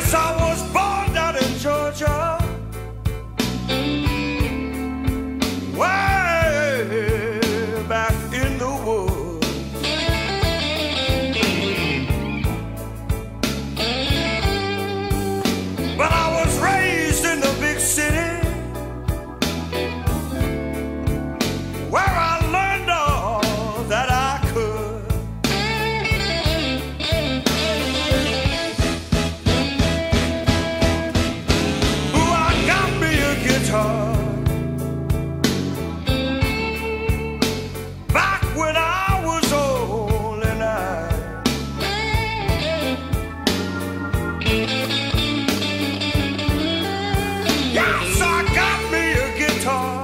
Yes, I was born down in Georgia, way back in the woods. But I was raised in the big city, where I learned all that I could. Ooh, I got me a guitar back when I was only 9. Yes, I got me a guitar.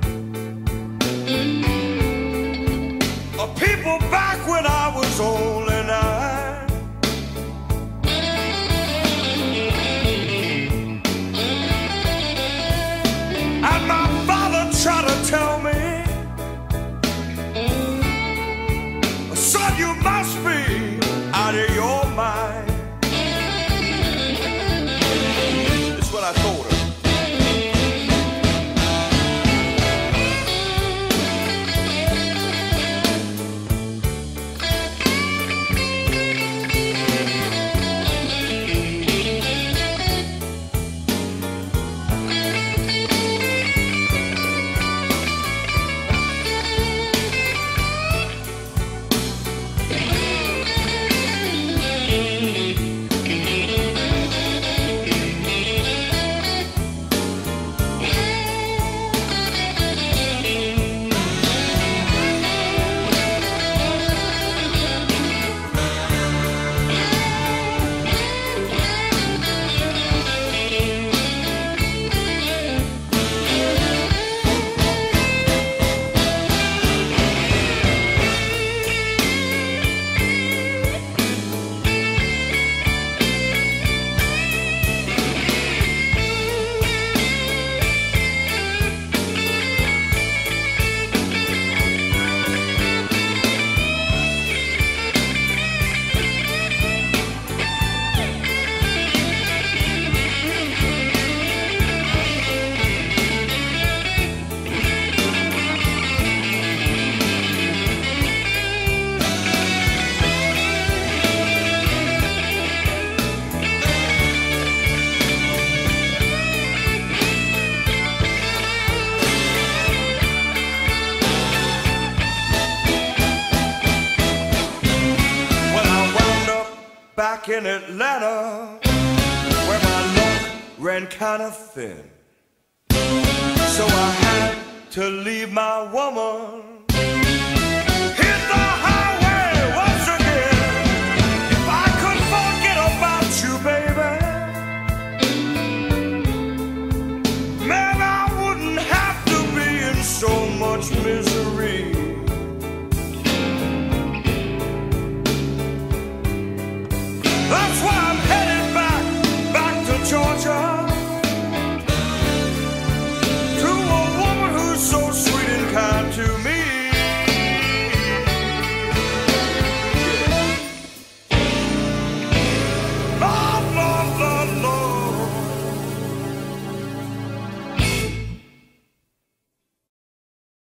People back when I was only 9. And my father tried to tell me, son, you must be out of your mind. That's what I told him. Back in Atlanta, where my luck ran kind of thin, so I had to leave my woman, hit the highway once again. If I could forget about you, baby, man, I wouldn't have to be in so much misery. That's why